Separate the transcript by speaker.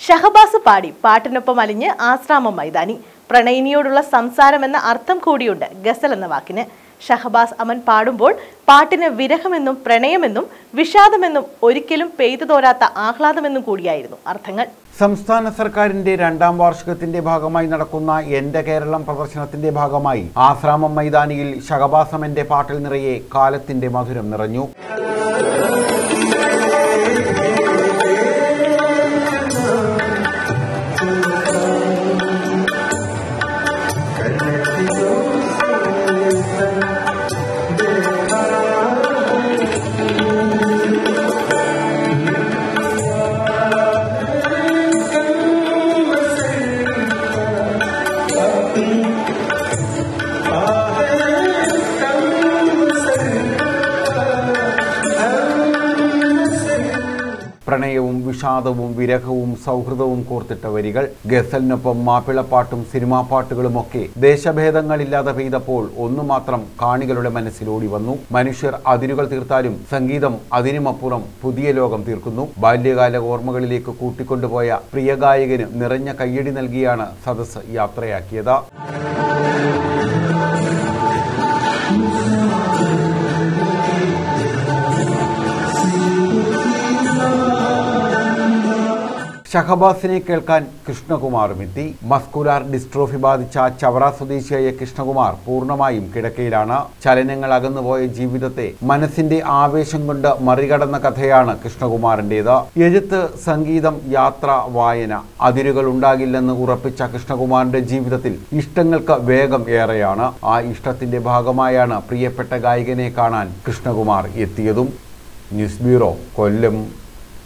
Speaker 1: ഷഹബാസ് പാടി പാട്ടിനൊപ്പം അലിഞ്ഞ് ആശ്രാമം മൈതാനി. പ്രണയിനിയോടുള്ള സംസാരം എന്ന അർത്ഥം കൂടിയുണ്ട് ഗസൽ എന്ന വാക്കിന്. ഷഹബാസ് അമൻ പാടുമ്പോൾ പാട്ടിന് വിരഹമെന്നും പ്രണയമെന്നും വിഷാദമെന്നും ഒരിക്കലും പെയ്തു തോരാത്ത ആഹ്ലാദമെന്നും കൂടിയായിരുന്നു അർത്ഥങ്ങൾ.
Speaker 2: സംസ്ഥാന സർക്കാരിന്റെ 2ാം വാർഷികത്തിന്റെ ഭാഗമായി നടക്കുന്ന എന്റെ കേരളം പ്രദർശനത്തിന്റെ ഭാഗമായി ആശ്രാമം മൈതാനിയിൽ ഷഹബാസ് അമന്റെ പാട്ടിൽ നിറയെ കാലത്തിന്റെ മധുരം നിറഞ്ഞു. പ്രണയവും വിഷാദവും വിരഹവും സൗഹൃദവും കോർത്തിട്ട വരികൾ. ഗസലിനൊപ്പം മാപ്പിളപ്പാട്ടും സിനിമാ പാട്ടുകളുമൊക്കെ ദേശഭേദങ്ങളില്ലാതെ പെയ്തപ്പോൾ ഒന്നുമാത്രം കാണികളുടെ മനസ്സിലോടി വന്നു. മനുഷ്യർ അതിരുകൾ തീർത്താലും സംഗീതം അതിനുമപ്പുറം പുതിയ ലോകം തീർക്കുന്നു. ബാല്യകാല ഓർമ്മകളിലേക്ക് കൂട്ടിക്കൊണ്ടുപോയ പ്രിയ ഗായകന് നിറഞ്ഞ കയ്യടി നൽകിയാണ് സദസ്സ് യാത്രയാക്കിയത്. ഷഹബാസിനെ കേൾക്കാൻ കൃഷ്ണകുമാറും എത്തി. മസ്കുലാർ ഡിസ്ട്രോഫി ബാധിച്ച ചവറ സ്വദേശിയായ കൃഷ്ണകുമാർ പൂർണ്ണമായും കിടക്കയിലാണ്. ചലനങ്ങൾ അകന്നുപോയ ജീവിതത്തെ മനസ്സിന്റെ ആവേശം കൊണ്ട് മറികടന്ന കഥയാണ് കൃഷ്ണകുമാറിൻ്റെത്. എഴുത്ത്, സംഗീതം, യാത്ര, വായന, അതിരുകൾ ഉണ്ടാകില്ലെന്ന് ഉറപ്പിച്ച കൃഷ്ണകുമാറിന്റെ ജീവിതത്തിൽ ഇഷ്ടങ്ങൾക്ക് വേഗം ഏറെയാണ്. ആ ഇഷ്ടത്തിന്റെ ഭാഗമായാണ് പ്രിയപ്പെട്ട ഗായകനെ കാണാൻ കൃഷ്ണകുമാർ എത്തിയതും. ന്യൂസ് ബ്യൂറോ, കൊല്ലം.